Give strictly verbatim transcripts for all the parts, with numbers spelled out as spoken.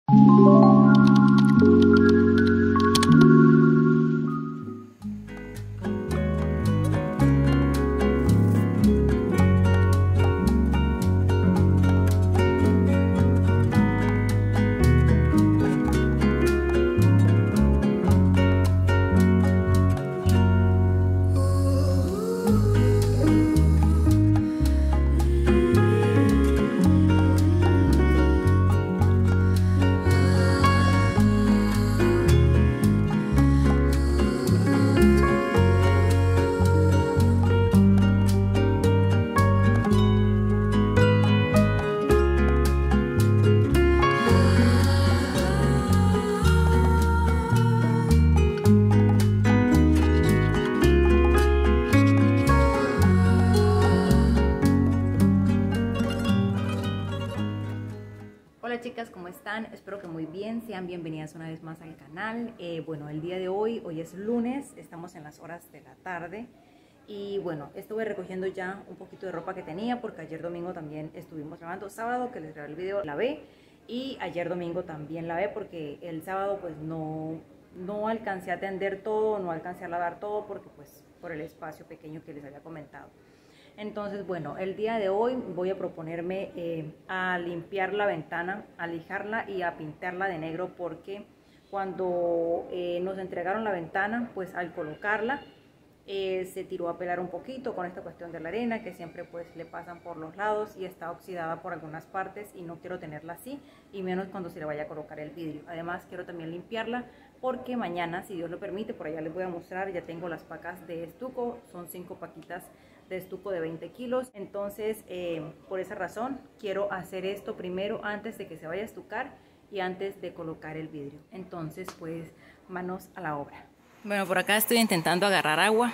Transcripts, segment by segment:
Hola chicas, ¿cómo están? Espero que muy bien, sean bienvenidas una vez más al canal. Eh, bueno, el día de hoy, hoy es lunes, estamos en las horas de la tarde y bueno, estuve recogiendo ya un poquito de ropa que tenía porque ayer domingo también estuvimos lavando. Sábado que les grabé el video lavé y ayer domingo también lavé porque el sábado pues no, no alcancé a tender todo, no alcancé a lavar todo porque pues por el espacio pequeño que les había comentado. Entonces, bueno, el día de hoy voy a proponerme eh, a limpiar la ventana, a lijarla y a pintarla de negro porque cuando eh, nos entregaron la ventana, pues al colocarla eh, se tiró a pelar un poquito con esta cuestión de la arena que siempre pues le pasan por los lados y está oxidada por algunas partes y no quiero tenerla así y menos cuando se le vaya a colocar el vidrio. Además quiero también limpiarla porque mañana, si Dios lo permite, por allá les voy a mostrar, ya tengo las pacas de estuco, son cinco paquitas de estuco de veinte kilos, entonces eh, por esa razón quiero hacer esto primero antes de que se vaya a estucar y antes de colocar el vidrio. Entonces pues manos a la obra. Bueno, por acá estoy intentando agarrar agua,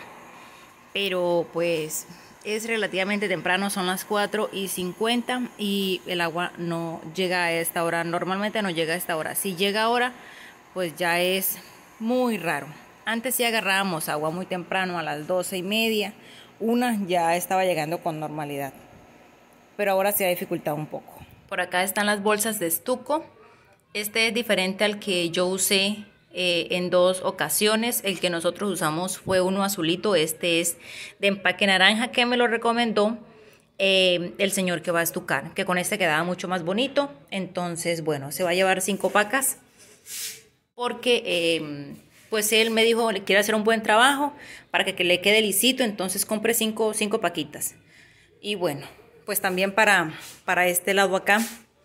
pero pues es relativamente temprano, son las cuatro y cincuenta y el agua no llega a esta hora, normalmente no llega a esta hora, si llega ahora pues ya es muy raro. Antes sí agarrábamos agua muy temprano, a las doce y media, una ya estaba llegando con normalidad, pero ahora se ha dificultado un poco. Por acá están las bolsas de estuco. Este es diferente al que yo usé eh, en dos ocasiones. El que nosotros usamos fue uno azulito, este es de empaque naranja que me lo recomendó eh, el señor que va a estucar, que con este quedaba mucho más bonito. Entonces bueno, se va a llevar cinco pacas porque eh, pues él me dijo, le quiere hacer un buen trabajo para que, que le quede lisito, entonces compre cinco, cinco paquitas. Y bueno, pues también para, para este lado acá,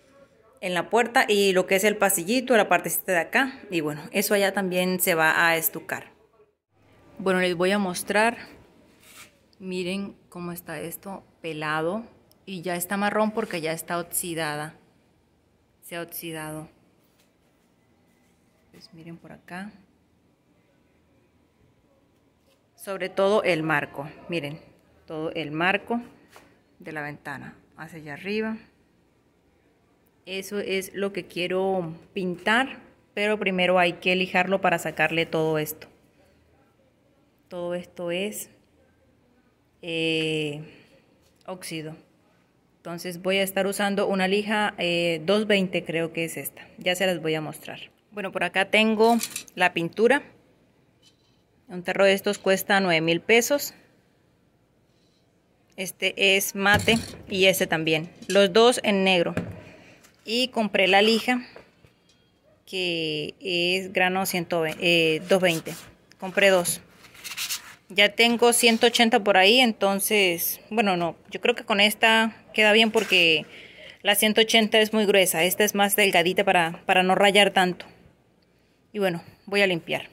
en la puerta y lo que es el pasillito, la partecita de acá. Y bueno, eso allá también se va a estucar. Bueno, les voy a mostrar, miren cómo está esto pelado y ya está marrón porque ya está oxidada, se ha oxidado. Pues miren por acá. Sobre todo el marco, miren, todo el marco de la ventana hacia allá arriba. Eso es lo que quiero pintar, pero primero hay que lijarlo para sacarle todo esto. Todo esto es eh, óxido. Entonces voy a estar usando una lija eh, doscientos veinte, creo que es esta. Ya se las voy a mostrar. Bueno, por acá tengo la pintura. Un tarro de estos cuesta nueve mil pesos. Este es mate y este también. Los dos en negro. Y compré la lija que es grano ciento veinte, eh, doscientos veinte. Compré dos. Ya tengo ciento ochenta por ahí, entonces, bueno, no, yo creo que con esta queda bien porque la ciento ochenta es muy gruesa. Esta es más delgadita para, para no rayar tanto. Y bueno, voy a limpiar.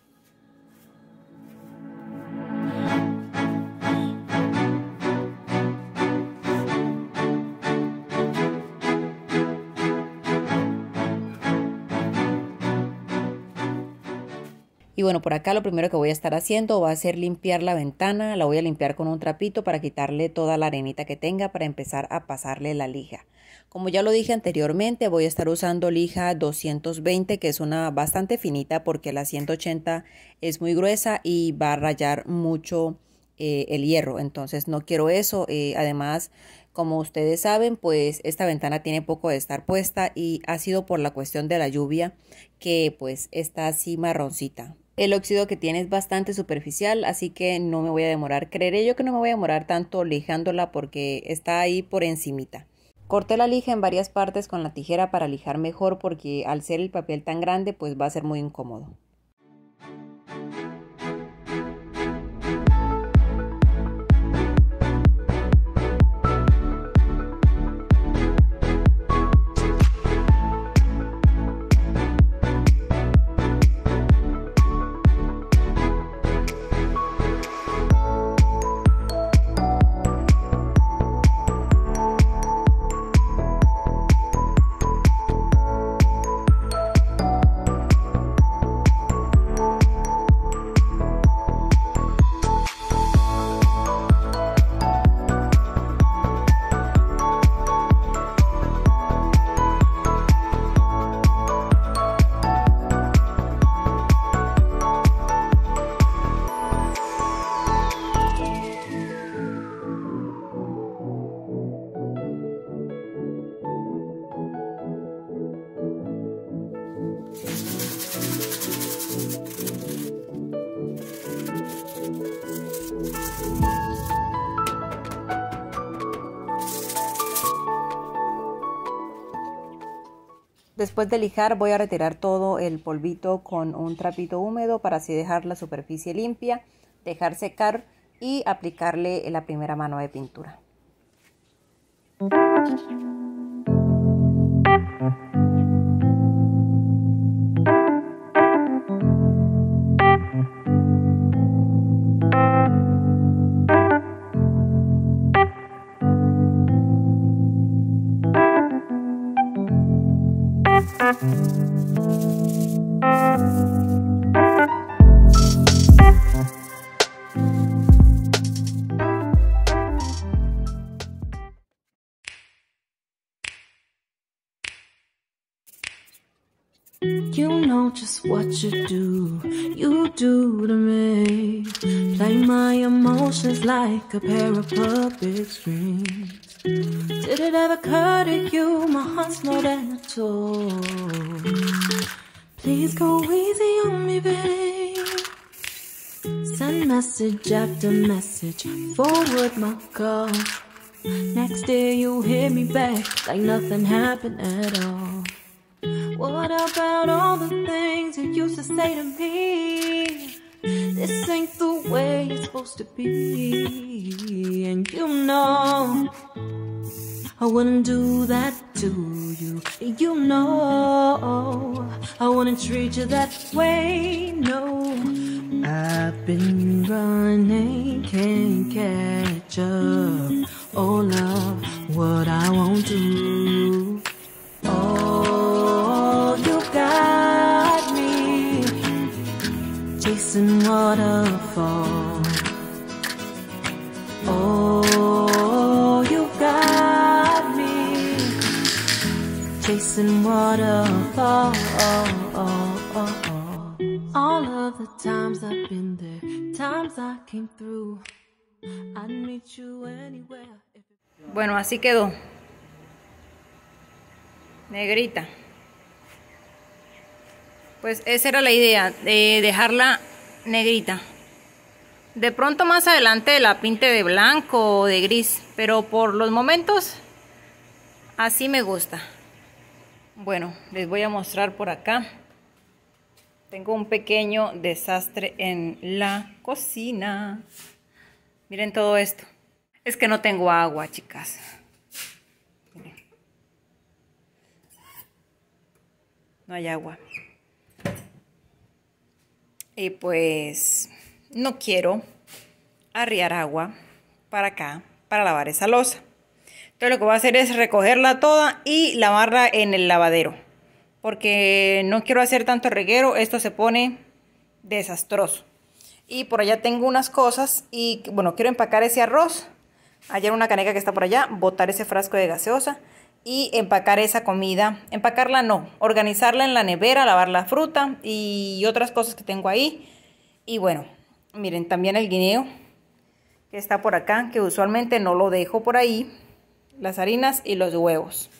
Y bueno, por acá lo primero que voy a estar haciendo va a ser limpiar la ventana. La voy a limpiar con un trapito para quitarle toda la arenita que tenga para empezar a pasarle la lija. Como ya lo dije anteriormente, voy a estar usando lija doscientos veinte, que es una bastante finita porque la ciento ochenta es muy gruesa y va a rayar mucho eh, el hierro. Entonces no quiero eso. Eh, además, Como ustedes saben, pues esta ventana tiene poco de estar puesta y ha sido por la cuestión de la lluvia que pues está así marroncita. El óxido que tiene es bastante superficial, así que no me voy a demorar. Creeré yo que no me voy a demorar tanto lijándola porque está ahí por encimita. Corté la lija en varias partes con la tijera para lijar mejor porque al ser el papel tan grande pues va a ser muy incómodo. Después de lijar voy a retirar todo el polvito con un trapito húmedo para así dejar la superficie limpia, dejar secar y aplicarle la primera mano de pintura. You know just what you do, you do to me. Play my emotions like a pair of puppet strings. Did it ever occur to you my heart's more than a toy? Please go easy on me, babe. Send message after message, forward my call. Next day you hit me back like nothing happened at all. What about all the things you used to say to me? This ain't the way it's supposed to be. And you know I wouldn't do that to you. You know I wouldn't treat you that way, no. I've been running, can't catch up. Oh love, what I won't do. Oh, you got me chasing waterfalls. Oh, you got me chasing waterfalls. All of the times I've been there, times I came through, I'd meet you anywhere. Bueno, así quedó. Negrita. Pues esa era la idea, de dejarla negrita. De pronto más adelante la pinte de blanco o de gris, pero por los momentos así me gusta. Bueno, les voy a mostrar por acá. Tengo un pequeño desastre en la cocina. Miren todo esto. Es que no tengo agua, chicas. Miren. No hay agua. Y pues no quiero arriar agua para acá para lavar esa loza. Entonces lo que voy a hacer es recogerla toda y lavarla en el lavadero. Porque no quiero hacer tanto reguero, esto se pone desastroso. Y por allá tengo unas cosas y bueno, quiero empacar ese arroz. Allá una caneca que está por allá, botar ese frasco de gaseosa y empacar esa comida. Empacarla no, organizarla en la nevera, lavar la fruta y otras cosas que tengo ahí. Y bueno, miren, también el guineo que está por acá, que usualmente no lo dejo por ahí. las harinas y los huevos.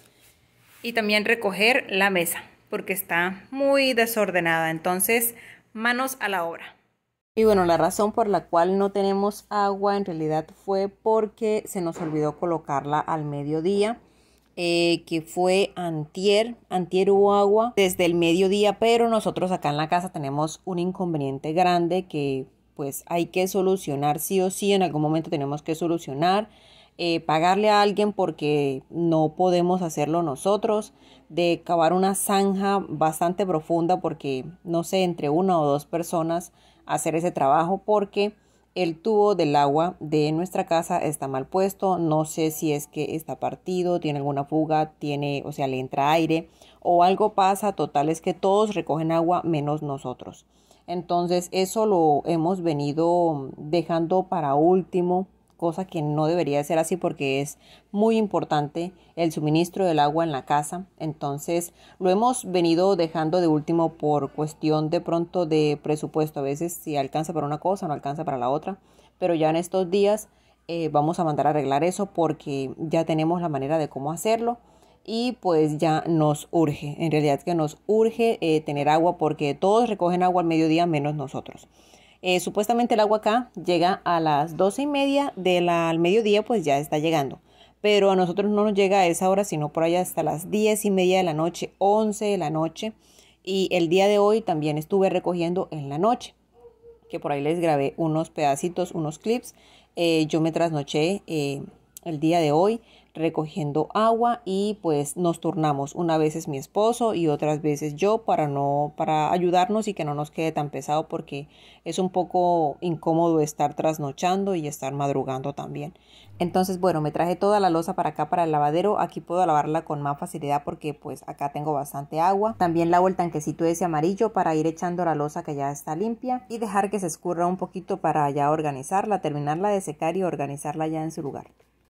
Y también recoger la mesa porque está muy desordenada. Entonces, manos a la obra. Y bueno, la razón por la cual no tenemos agua en realidad fue porque se nos olvidó colocarla al mediodía, eh, que fue antier. Antier hubo agua desde el mediodía, pero nosotros acá en la casa tenemos un inconveniente grande que pues hay que solucionar sí o sí. En algún momento tenemos que solucionar, eh, pagarle a alguien porque no podemos hacerlo nosotros, de cavar una zanja bastante profunda porque no sé, entre una o dos personas hacer ese trabajo, porque el tubo del agua de nuestra casa está mal puesto. No sé si es que está partido, tiene alguna fuga, tiene, o sea, le entra aire o algo pasa. Total es que todos recogen agua menos nosotros. Entonces eso lo hemos venido dejando para último, cosa que no debería ser así porque es muy importante el suministro del agua en la casa. Entonces lo hemos venido dejando de último por cuestión de pronto de presupuesto. A veces si alcanza para una cosa no alcanza para la otra, pero ya en estos días eh, vamos a mandar a arreglar eso porque ya tenemos la manera de cómo hacerlo y pues ya nos urge, en realidad que nos urge eh, tener agua porque todos recogen agua al mediodía menos nosotros. Eh, supuestamente el agua acá llega a las doce y media del al mediodía, pues ya está llegando. Pero a nosotros no nos llega a esa hora, sino por allá hasta las diez y media de la noche, once de la noche. Y el día de hoy también estuve recogiendo en la noche, que por ahí les grabé unos pedacitos, unos clips. Eh, yo me trasnoché eh, el día de hoy recogiendo agua y pues nos turnamos. Una vez es mi esposo y otras veces yo para no para ayudarnos y que no nos quede tan pesado porque es un poco incómodo estar trasnochando y estar madrugando también. Entonces, bueno, me traje toda la loza para acá para el lavadero. Aquí puedo lavarla con más facilidad porque pues acá tengo bastante agua. También lavo el tanquecito ese amarillo para ir echando la loza que ya está limpia y dejar que se escurra un poquito para ya organizarla, terminarla de secar y organizarla ya en su lugar.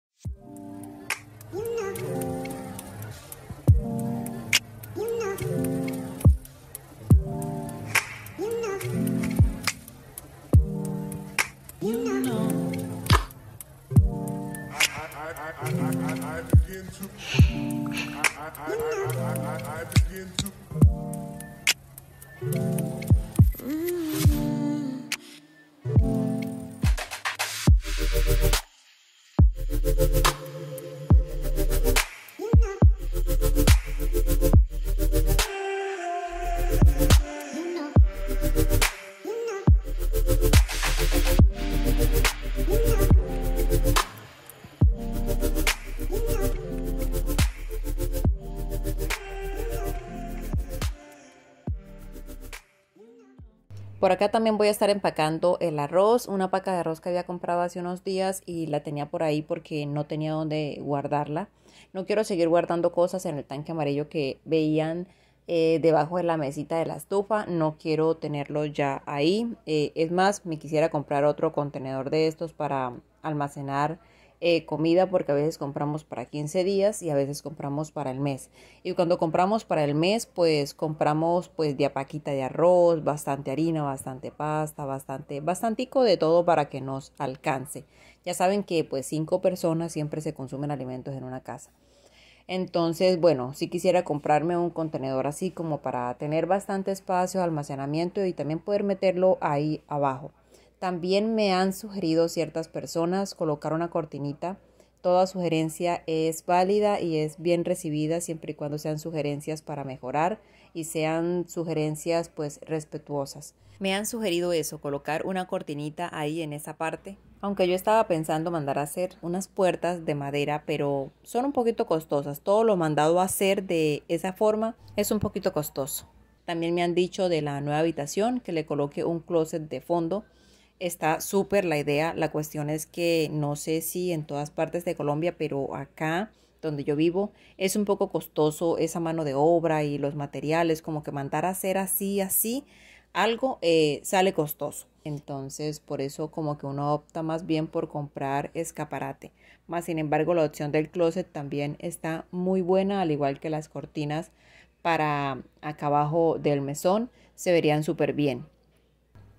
Por acá también voy a estar empacando el arroz, una paca de arroz que había comprado hace unos días y la tenía por ahí porque no tenía dónde guardarla. No quiero seguir guardando cosas en el tanque amarillo que veían eh, debajo de la mesita de la estufa. No quiero tenerlo ya ahí. Eh, es más, me quisiera comprar otro contenedor de estos para almacenar Eh, comida porque a veces compramos para quince días y a veces compramos para el mes. Y cuando compramos para el mes, pues compramos pues de a paquita de arroz, bastante harina, bastante pasta, bastante, bastantico de todo para que nos alcance. Ya saben que pues cinco personas siempre se consumen alimentos en una casa. Entonces, bueno, si quisiera comprarme un contenedor así como para tener bastante espacio de almacenamiento y también poder meterlo ahí abajo. También me han sugerido ciertas personas colocar una cortinita. Toda sugerencia es válida y es bien recibida siempre y cuando sean sugerencias para mejorar y sean sugerencias pues respetuosas. Me han sugerido eso, colocar una cortinita ahí en esa parte. Aunque yo estaba pensando mandar a hacer unas puertas de madera, pero son un poquito costosas. Todo lo mandado a hacer de esa forma es un poquito costoso. También me han dicho de la nueva habitación que le coloque un closet de fondo. Está súper la idea. La cuestión es que no sé si en todas partes de Colombia, pero acá donde yo vivo es un poco costoso esa mano de obra y los materiales, como que mandar a hacer así, así, algo eh, sale costoso. Entonces por eso como que uno opta más bien por comprar escaparate. Más sin embargo la opción del closet también está muy buena, al igual que las cortinas para acá abajo del mesón se verían súper bien.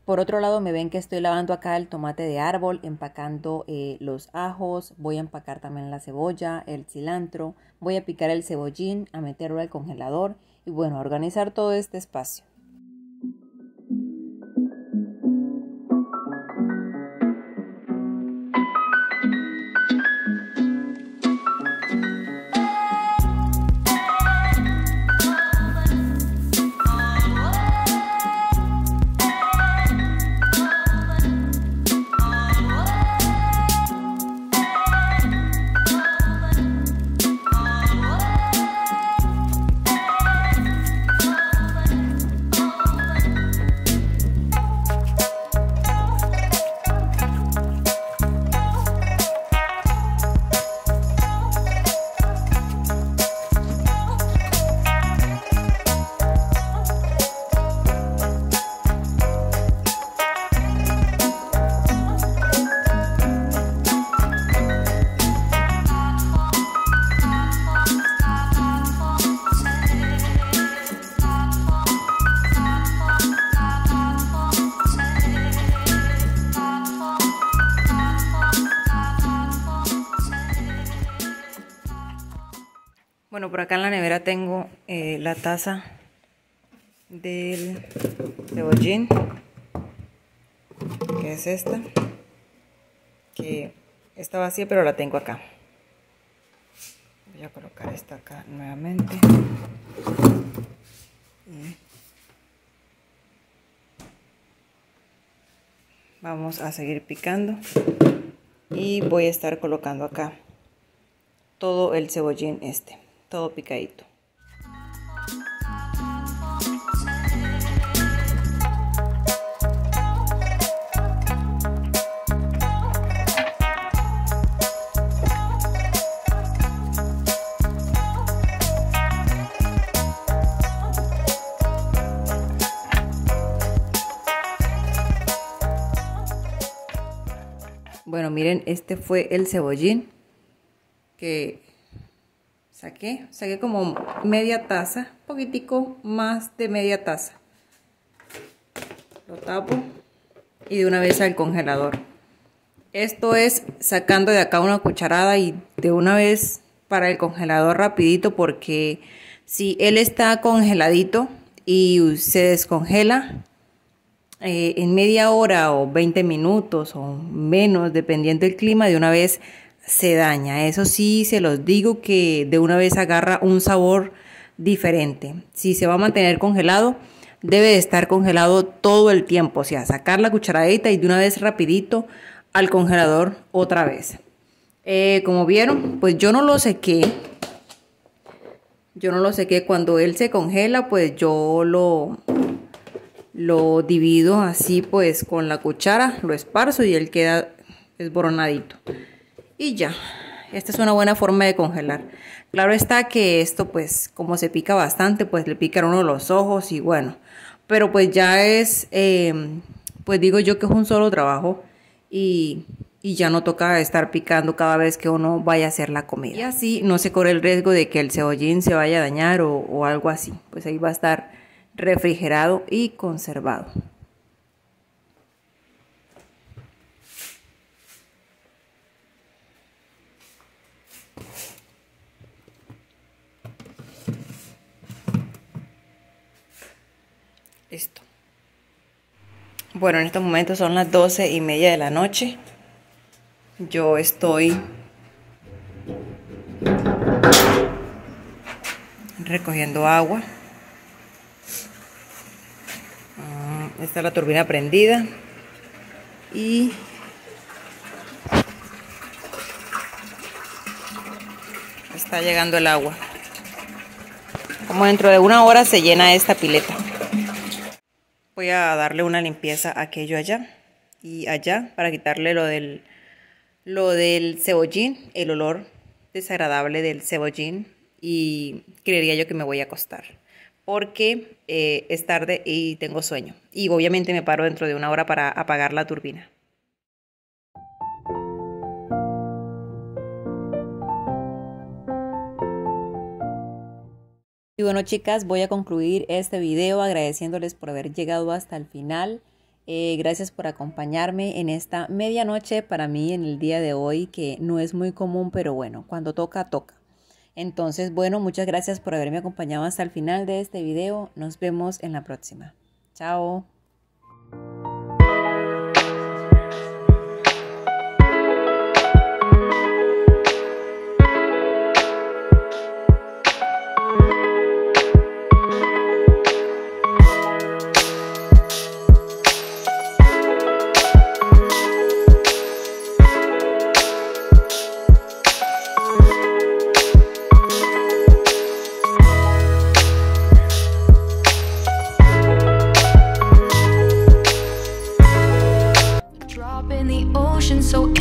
Por otro lado, me ven que estoy lavando acá el tomate de árbol, empacando eh, los ajos, voy a empacar también la cebolla, el cilantro, voy a picar el cebollín, a meterlo al congelador y bueno, a organizar todo este espacio. Bueno, por acá en la nevera tengo eh, la taza del cebollín, que es esta, que está vacía pero la tengo acá. Voy a colocar esta acá nuevamente. Y vamos a seguir picando y voy a estar colocando acá todo el cebollín este. Todo picadito. Bueno, miren, este fue el cebollín que saqué, saqué como media taza, un poquitico más de media taza. Lo tapo y de una vez al congelador. Esto es sacando de acá una cucharada y de una vez para el congelador rapidito, porque si él está congeladito y se descongela eh, en media hora o veinte minutos o menos, dependiendo del clima, de una vez se daña. Eso sí, se los digo que de una vez agarra un sabor diferente. Si se va a mantener congelado, debe de estar congelado todo el tiempo. O sea, sacar la cucharadita y de una vez rapidito al congelador otra vez. Eh, como vieron, pues yo no lo sequé. Yo no lo sequé. Cuando él se congela, pues yo lo, lo divido así pues con la cuchara, lo esparzo y él queda esboronadito. Y ya, esta es una buena forma de congelar. Claro está que esto pues como se pica bastante, pues le pican uno los ojos y bueno. Pero pues ya es, eh, pues digo yo que es un solo trabajo y, y ya no toca estar picando cada vez que uno vaya a hacer la comida. Y así no se corre el riesgo de que el cebollín se vaya a dañar o, o algo así. Pues ahí va a estar refrigerado y conservado. Listo. Bueno, en estos momentos son las doce y media de la noche. Yo estoy recogiendo agua. Esta es la turbina prendida. Y está llegando el agua. Como dentro de una hora se llena esta pileta. Voy a darle una limpieza a aquello allá y allá para quitarle lo del, lo del cebollín, el olor desagradable del cebollín, y creería yo que me voy a acostar porque eh, es tarde y tengo sueño y obviamente me paro dentro de una hora para apagar la turbina. Y bueno, chicas, voy a concluir este video agradeciéndoles por haber llegado hasta el final. Eh, gracias por acompañarme en esta medianoche para mí en el día de hoy, que no es muy común, pero bueno, cuando toca, toca. Entonces, bueno, muchas gracias por haberme acompañado hasta el final de este video. Nos vemos en la próxima. Chao. So